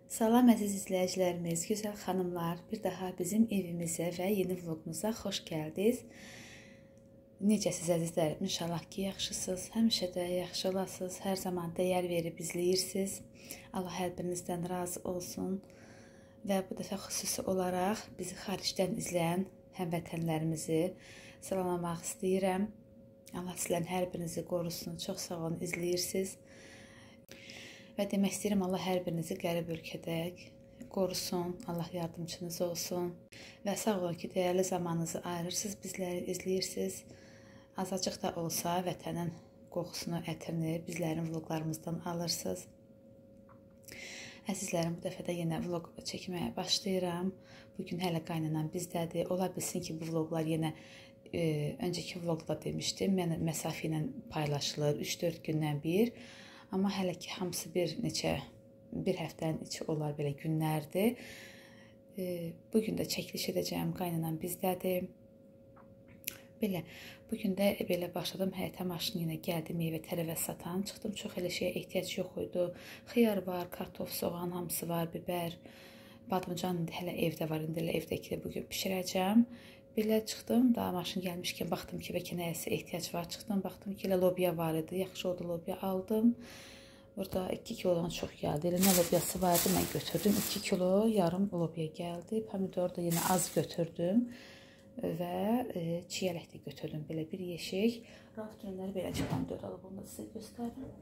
Salam əziz izləyicilərimiz, gözəl xanımlar, bir daha bizim evimizə və yeni vlogumuza xoş gəldiniz. Necəsiz əzizlərim? İnşallah ki, yaxşısınız, həmişə də yaxşı olasınız, hər zaman dəyər verib izləyirsiniz. Allah hər birinizdən razı olsun və bu dəfə xüsusi olaraq bizi xaricdən izləyən həmvətənlərimizi salamlamaq istəyirəm. Allah sizlərin hər birinizi qorusun, çox sağ olun, izləyirsiniz. Və demək istəyirəm, Allah hər birinizi qərib ölkədə qorusun, Allah yardımcınız olsun. Və sağ olun ki, dəyərli zamanınızı ayırırsınız, bizləri izləyirsiniz. Azacıq da olsa vətənin qoxusunu, ətrini bizlərin vloqlarımızdan alırsınız. Əzizlərim, bu dəfə də yenə vloq çəkməyə başlayıram. Bugün hələ qaynanam bizdədir. Ola bilsin ki, bu vloqlar yenə öncəki vloqda demişdim, yəni məsafə ilə paylaşılır, 3-4 gündən bir. Amma hələ ki, hamısı bir həftənin içi olar belə günlərdir. Bugün də çəkiliş edəcəyim, qaynanam bizdədir. Belə, bugün də belə başladım, həyətə maşını yenə gəldi, meyvə tərəvəz satan. Çıxdım, çox elə şeyə ehtiyac yox idi. Xiyar var, kartof, soğan, hamısı var, biber. Badımcan hələ evdə var, indi elə evdəki də bugün bişirəcəm. Belə çıxdım, daha maşın gəlmişkən baxdım ki, bəlkə nəyəsə ehtiyac var. Çıxdım, baxdım ki, elə lobya var idi. Yaxşı oldu, lobya aldım. Burada 2 kilodan çox gəldi. Elə nə lobyası vardı, mən götürdüm. 2 kilo yarım lobya gəldi. Pomidor da yenə az götürdüm. Və çiyələk də götürdüm. Belə bir yeşik. Raf dünləri beləcə pomidor alıb, onu da sizə göstərim.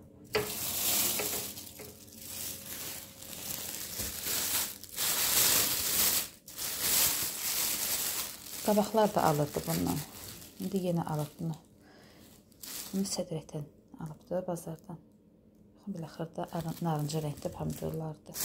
Qabaqlar da alırdı bundan. İndi yenə alıb bunu. Bunu sədrəkdən alıbdı bazardan. Belə xırda narıncı rəngdə pomidorlardır.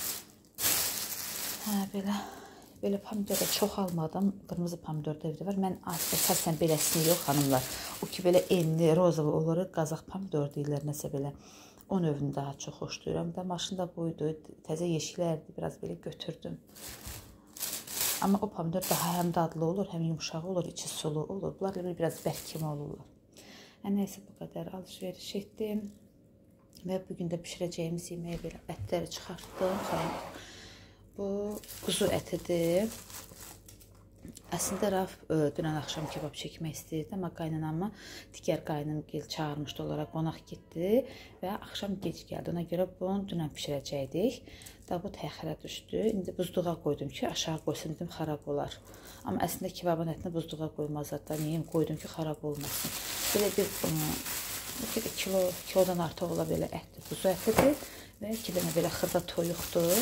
Belə pomidor da çox almadım. Qırmızı pomidor da evdə var. Mən əsasən beləsini yox, xanımlar. O ki, belə enli, rozalı olur. Qazaq pomidor deyirlər, nəsə belə. O növünü daha çox xoşlayıram. Da maşında buydu, təzə yeşiklərdi. Biraz belə götürdüm. Amma o pomidor daha həm dadlı olur, həm yumuşaq olur, içi sulu olur. Bunlar biraz bərk kimi olurlar. Nəysə, bu qədər alışveriş etdim. Və bugün də bişirəcəyimiz yeməyə belə ətləri çıxartdım. Bu quzu ətidir. Əslində Raf dünən axşam kebab çəkmək istəyirdi, amma qaynanamı digər qaynım çağırmışdı, onlara qonaq getdi və axşam gec gəldi. Ona görə bunu dünən bişirəcəkdik. Da bu təxirə düşdü. İndi buzluğa qoydum ki, aşağı qoysam dedim xarab olar. Amma əslində kebabın ətini buzluğa qoymazlar da. Niyə qoydum ki, xarab olmasın. Belə bir kilodan artıq ola belə ətdir. Quzu ətidir və 2 dənə belə xırda toyuqdur.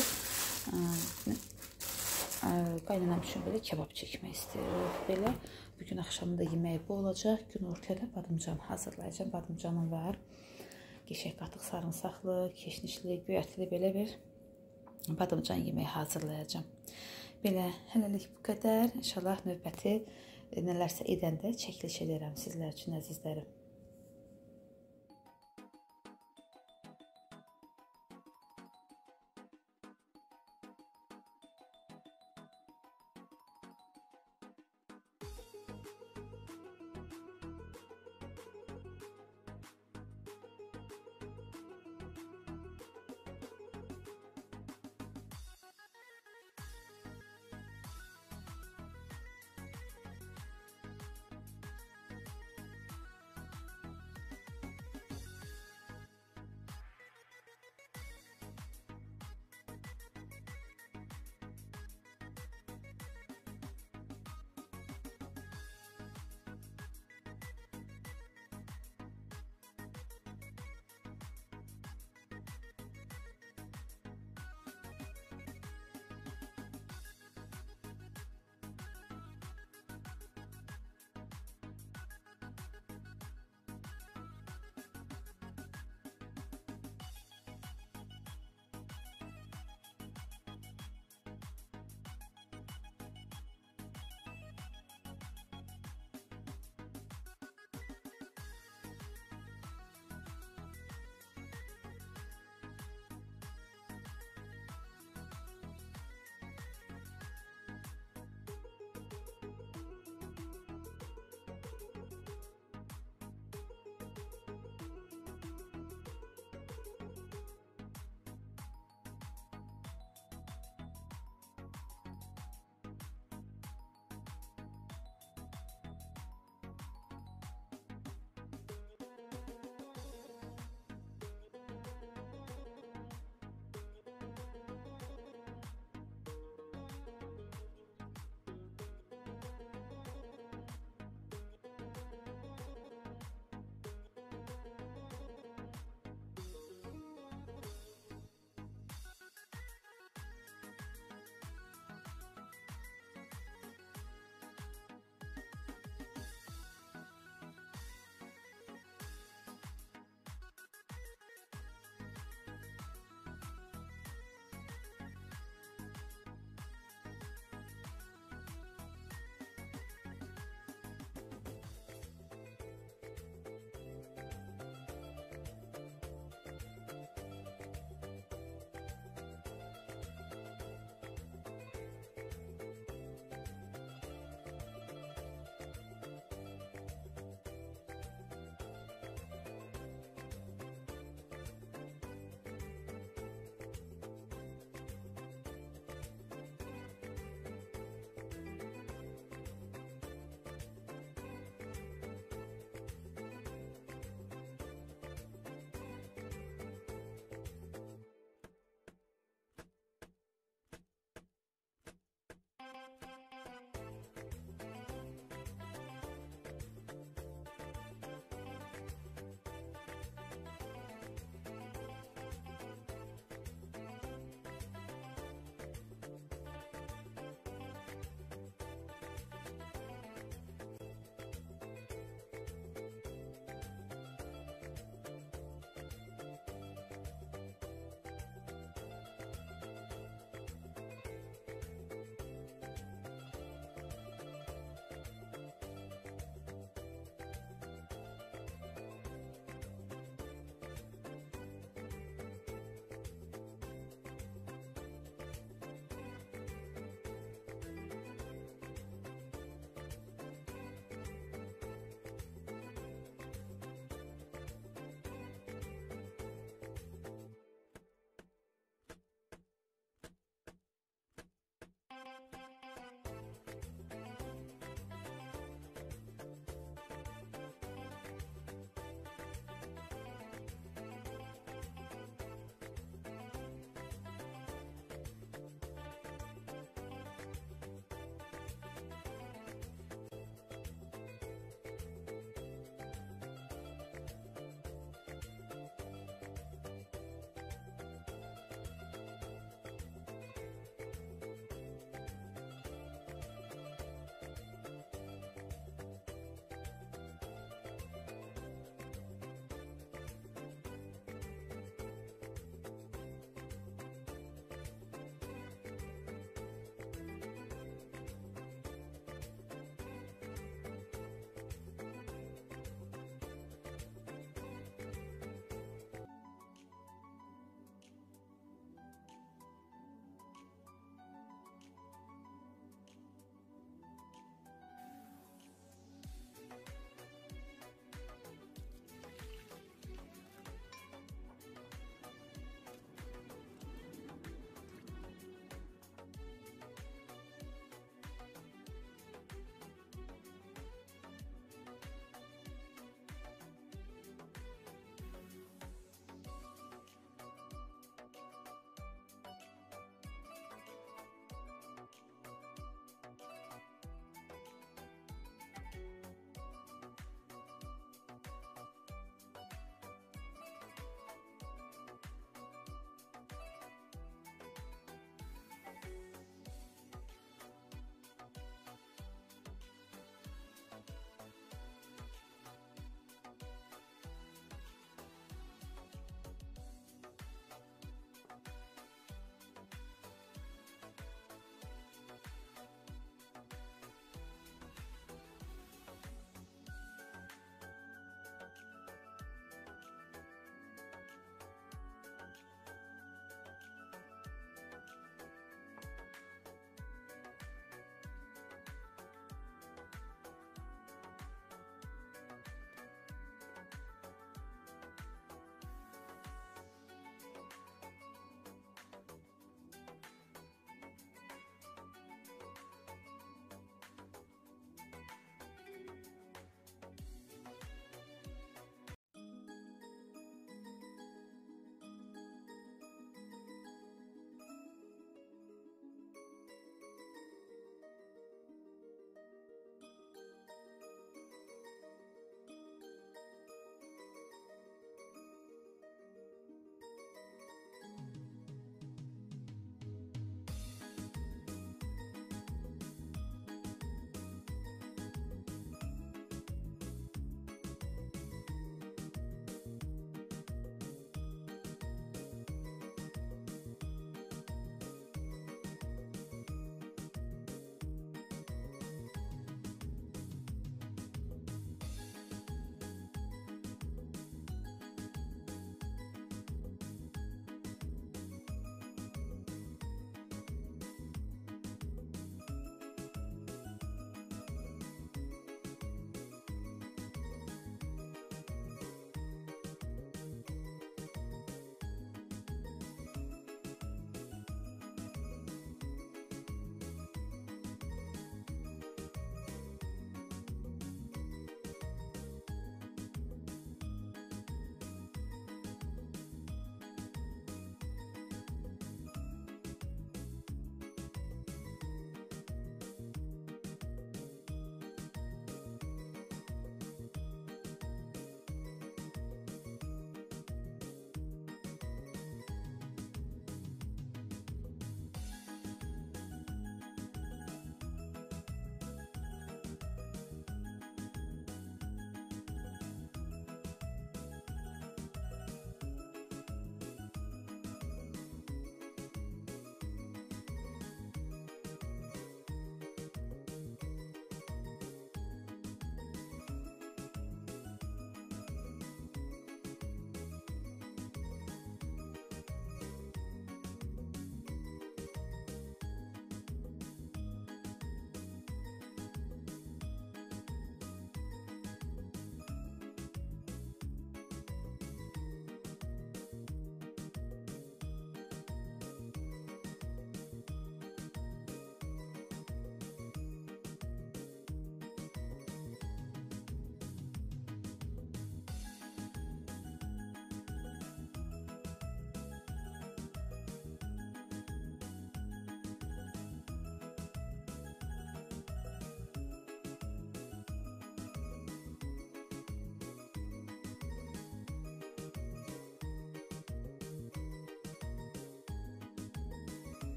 Qaynanam üçün belə kebab çəkmək istəyir. Belə bugün axşamında yeməyi bu olacaq. Gün ortaya badımcan hazırlayacağım. Badımcanım var. Qəşəng qatıq sarımsaqlı, keşnişli, göyərtili belə bir badımcan yeməyi hazırlayacağım. Belə hələlik bu qədər. İnşallah növbəti nələrsə edəndə çəkiliş edərəm sizlər üçün, əzizlərim.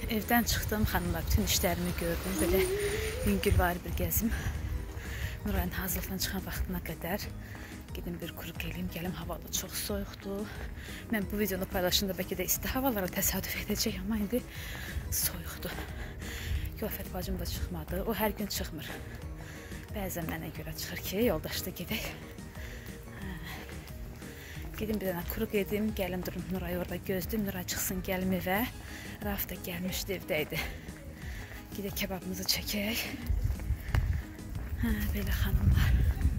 Evdən çıxdım, xanımlar, bütün işlərimi gördüm. Belə yüngül var bir gəzim. Nurayın hazırlıqdan çıxan vaxtına qədər gedim bir quruq eləyim, gəlim, hava da çox soyuqdur. Mən bu videonu paylaşında bəlkə də isti havalara təsadüf edəcək, amma indi soyuqdur. Gülafət bacım da çıxmadı, o hər gün çıxmır. Bəzən mənə görə çıxır ki, yoldaşda gedək. Gedim bir dənə quruq edim, gəlim durum Nurayı orada gözləyim, Nuray çıxsın gəlim evə. Rauf da gəlmişdi, evdəydi. Gedək kebabımızı çəkək. Belə xanımlar.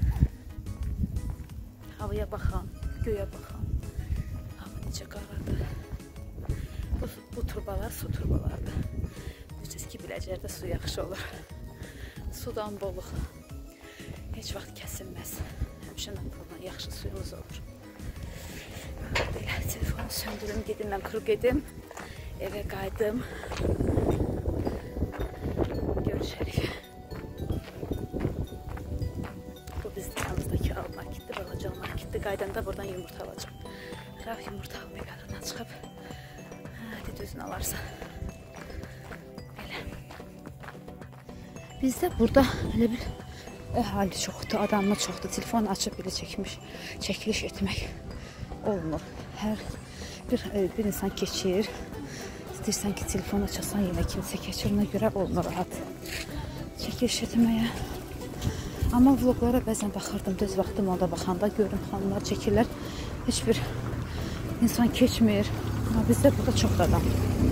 Havaya baxın, göyə baxın. Hava necə qaradır. Bu turbalar su turbalardır. Bilirsiniz ki, Biləcərdə su yaxşı olur. Sudan boluq. Heç vaxt kəsilməz. Həmişə napordan yaxşı suyumuz olur. Belə telefonu söndürüm, gedim, mən quruq edim. Evə qaydım. Görüşərik. Bu bizim yanımızdakı al marketdir, balacal marketdir. Qaydanda buradan yumurta alacağım. Rauf yumurta almaya qadından çıxıb. Dedi özünü alarsa. Belə. Bizdə burada elə bir əhali çoxdur, adamlar çoxdur. Telefon açıb belə çəkiliş etmək olmur. Hər bir insan keçir. İstəyirsən ki, telefon açasan, yenə kimsə keçir, ona görə olmur rahat çəkiliş etməyə. Amma vloglara bəzən baxırdım, düz vaxtım onda baxanda görürüm, xanımlar çəkirlər, heç bir insan keçmir. Amma bizdə burada çox adam.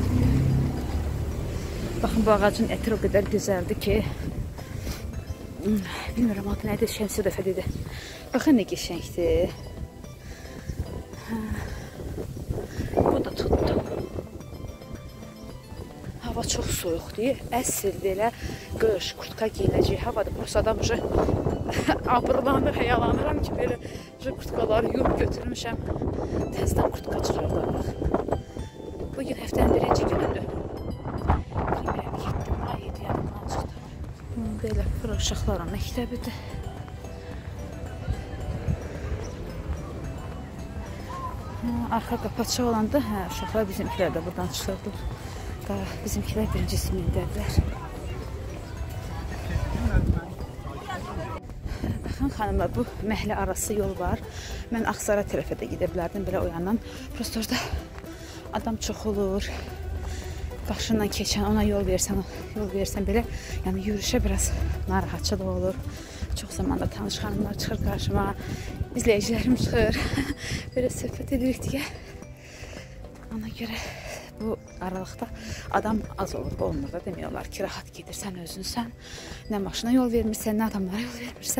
Baxın, bu ağacın ətri o qədər gözəldir ki, bilmirəm adı nədir, Şəmsi dəfə dedi. Baxın, nə qəşəngdir. Bu da tutdu. Hava çox soyuqdur, əsrdir, elə qış, kurtka giyinəcək havadır. Burası adam abırlanır, həyalanıram ki, belə kurtkaları yuyub götürmüşəm. Təzdən kurtka çıxardarıq. Bugün həftənin birinci günüdür. Bilmirəm, 7 may 7 yadımdan çıxdı. Belə bura uşaqların məktəbidir. Arxa qapaqçı olanda, uşaqlar bizimkilər də buradan çıxırdı. Bizimkilər birinci simindədirlər. Baxın, xanımlar, bu məhlə arası yol var. Mən Ağsara tərəfə də gedə bilərdim, belə o yandan. Prosto orada adam çox olur. Başından keçən, ona yol versən belə, yəni yürüyüşə biraz narahatçılıq olur. Çox zamanda tanış xanımlar çıxır qarşıma, izləyicilərim çıxır. Belə söhbət edirik deyə. Ona görə bu aralıqda adam az olur, olmur da demək olar ki, rahat gedirsən özünsən. Nə maşına yol vermirsən, nə adamlara yol vermirsən.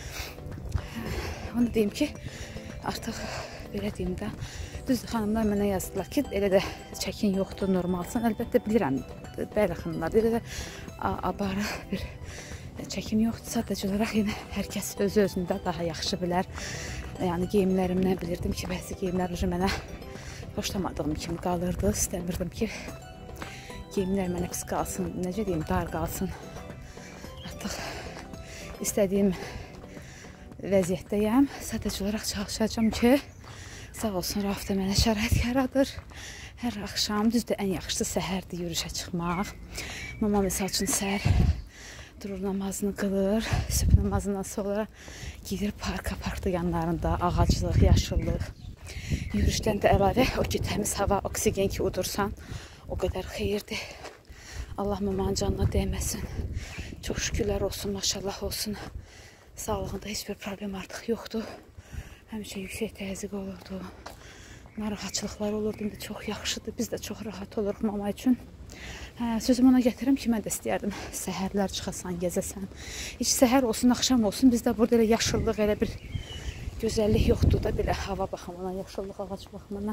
Onu deyim ki, artıq belə deyim də, düzdür, xanımlar mənə yazdılar ki, elə də çəkin yoxdur, normalsan. Əlbəttə bilirəm, bəli xanımlar, elə də abarı bir çəkim yoxdur. Sadəcə olaraq yenə hər kəs özü-özündə daha yaxşı bilər. Yəni geyimlərimdən bilirdim ki, bəzi geyimlər mənə xoşlamadığım kimi qalırdı. İstəmirdim ki, geyimlər mənə pis qalsın, necə deyim, dar qalsın. Artıq istədiyim vəziyyətdəyəm. Sadəcə olaraq çalışacağım ki, sağ olsun, Rauf da mənə şərait yaradır. Hər axşam, düzdür, ən yaxşısı səhərdir yürüyüşə çıxmaq. Mama misal üçün səhər durur, namazını qılır. Sübh namazından sonra gedir parka, parkda yanlarında ağaclıq, yaşıllıq. Yürüyüşdən də əlavə o ki, təmiz hava, oksigen ki udursan, o qədər xeyirdir. Allah mamanın canına dəyməsin. Çox şükürlər olsun, maşallah olsun. Sağlığında heç bir problem artıq yoxdur. Həmişə yüksək təzyiq olurdu. Narahatçılıqlar olurdu, indi çox yaxşıdır. Biz də çox rahat oluruq mama üçün. Sözüm ona gətirirəm ki, mən də istəyərdim səhərlər çıxasan, gəzəsən. Heç səhər olsun, axşam olsun, bizdə burada elə yaşıllıq, elə bir gözəllik yoxdur da, belə hava baxımından, yaşıllıq, ağac baxımından.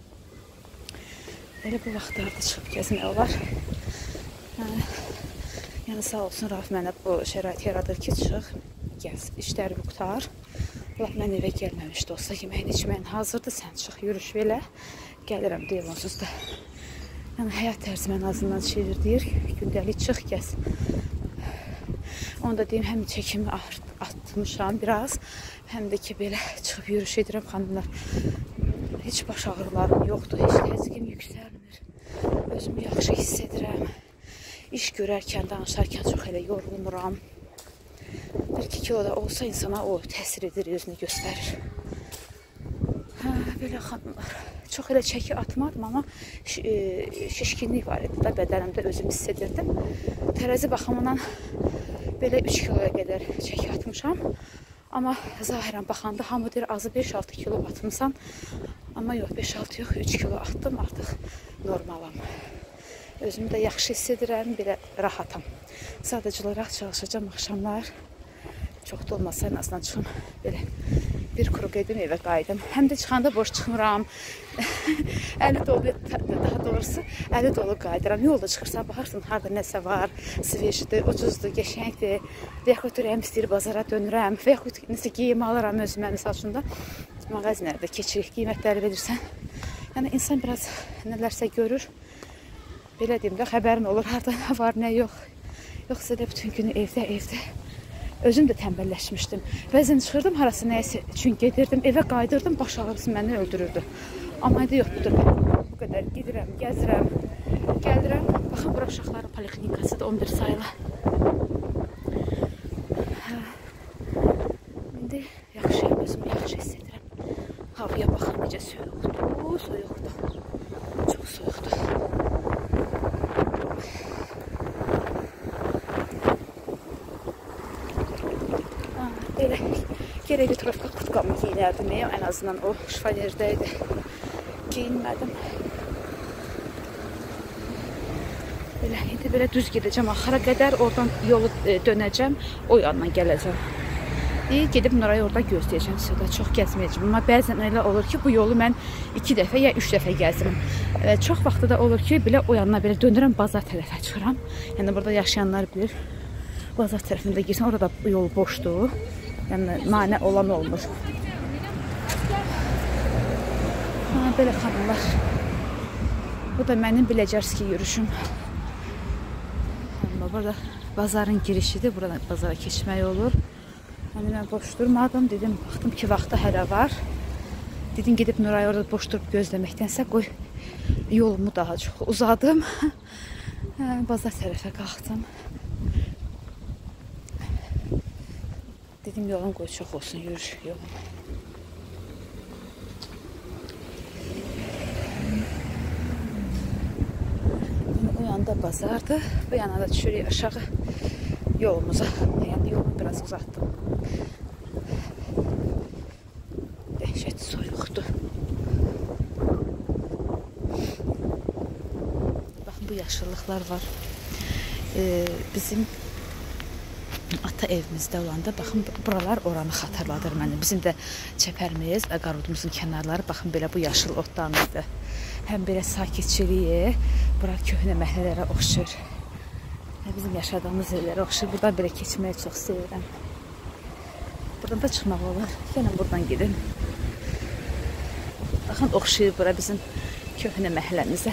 Elə bu vaxtlarda çıxıb gəzmək olar. Yəni sağ olsun, Rauf mənə bu şərait yaradır ki, çıx, gəz, işləri qutar. Allah, mən evə gəlməmişdi olsa, yeməyin içməyin hazırdır, sən çıx, yürüyüş belə. Gəlirəm, deyil onsuz da. Yəni həyat tərzim ən azından çevir deyir, gündəlik çıx, gəz. Onu da deyim, həm çəkimi atmışam biraz, həm də ki, belə çıxıb yürüyüş edirəm, xanımlar. Heç baş ağrılarım yoxdur, heç təzyiqim yüksəlmir. Özümü yaxşı hiss edirəm. İş görərkən, danışarkən çox elə yorulmuram. 1-2 kilo da olsa insana o təsir edir, özünü göstərir. Belə xanımlar. Çox elə çəki atmadım, amma şişkinlik var idi da bədənimdə, özüm hiss edirdim. Tərəzi baxımından belə 3 kiloya qədər çəki atmışam. Amma zahirən baxanda hamı deyir, azı 5-6 kilo atmışsan. Amma yox, 5-6 yox, 3 kilo atdım, artıq normalam. Özümü də yaxşı hiss edirəm, belə rahatam. Sadəcə olaraq çalışacağım axşamlar. Çox da olmasa, en azından çıxım, belə bir kruq edim, evə qayıdım. Həm də çıxanda boş çıxmıram. Əli dolu, daha doğrusu, əli dolu qayıdıram. Yolda çıxırsan, baxarsın, harada nəsə var, sveşdir, ucuzdur, qəşəngdir. Və yaxud ürəyim istəyir, bazara dönürəm. Və yaxud nəsə geyim alıram özümə, misal üçün də mağazinlərdə keçirik, qiymətləri verirsən. Yəni, insan biraz nələrsə görür. Belə deyim də, xəbərin olur, harada nə var, nə yox. Yoxsa da bütün günü evdə. Özüm də tənbəlləşmişdim. Bəzən çıxırdım, harası nəyəsə üçün gedirdim, evə qayıdırdım, baş ağrısı məni öldürürdü. Amma indi yox, budur. Bu qədər gedirəm, gəzirəm, gəlirəm. Baxın, bura uşaqların poliklinikasıdır, 11 sayılı. İndi yaxşıyam, özümü yaxşı hiss edirəm. Havaya baxın, necə soyuqdur, soyuqdur. Çox soyuqdur. Elə gerək litrovka kurtkamı giyinərdim, ən azından o şifalerdəydi. Giyinmədim. Belə, indi belə düz gedəcəm axıra qədər, oradan yolu dönəcəm, o yandan gələcəm. Gedib Nurayı orada gözləyəcəm, sizə çox gəzməyəcəm. Amma bəzən elə olur ki, bu yolu mən 2 dəfə ya 3 dəfə gəzirim. Çox vaxtı da olur ki, belə o yanına belə dönürəm, bazar tərəfə çıxıram. Yəni, burada yaşayanlar bilir, bazar tərəfində girsən, orada yol boşdur. Yəni, manə olan olmur. Belə xanımlar. Bu da mənim Biləcərski yürüşüm. Burada bazarın girişidir. Burada bazara keçmək olur. Yəni, mən boş durmadım. Dedim, baxdım ki, vaxtı hələ var. Dedim, gedib Nurayı orada boş durub gözləməkdənsə, qoy yolumu daha çox uzadım. Bazar tərəfə qalxdım. Dedim, yolum qoy çox olsun, yürüyüş yolum. O yanda bazardır, bu yana da düşürük aşağı yolumuza. Yəni, yolumu biraz uzatdım. Dəhşət soyuqdur. Baxın, bu yaşıllıqlar var. Bizim ata evimizdə olanda, baxın, buralar oranı xatırladır mənə. Bizim də çəpərimiz, qarudumuzun kənarları, baxın, belə bu yaşıl otlanırdı. Həm belə sakitçiliyi, bura köhnə məhəllələrə oxşur. Bizim yaşadığımız yerlərə oxşur. Buradan belə keçməyi çox sevirəm. Buradan da çıxmaq olur. Gəlin, buradan gedin. Baxın, oxşuyur bura bizim köhnə məhəlləmizə.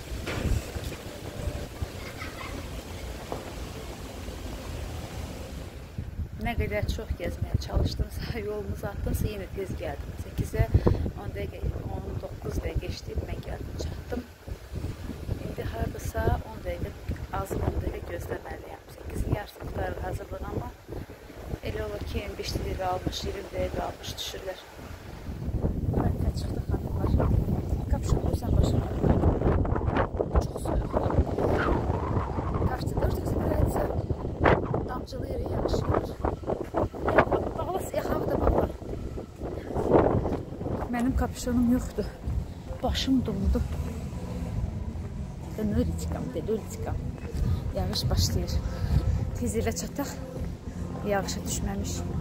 Nə qədər çox gəzməyə çalışdımsa, yolumuzu atdımsa, yenə tez gəldim. 8-ə 10 dəqiqə, 19 dəqiqə işləyib, mən gəldim, çatdım. İndi haradasa 10 dəqiqə, azı 10 dəqiqə gözləməliyəm. 8-in yarısı tutarır hazırlıq, amma elə olur ki, 25 dəqiqə almış, 20 dəqiqə almış düşürlər. Hərəkət çıxdı xanımlar. Qapışan qoysan başına. Çox soyuq. Qaçdı, gördünüz mü, rəyəcə? Damcılayır, yağışlayır. Mənim kapüşonum yoxdur. Başım dondu. Yağış başlayır. Tez evə çataq. Yağışa düşməmiş.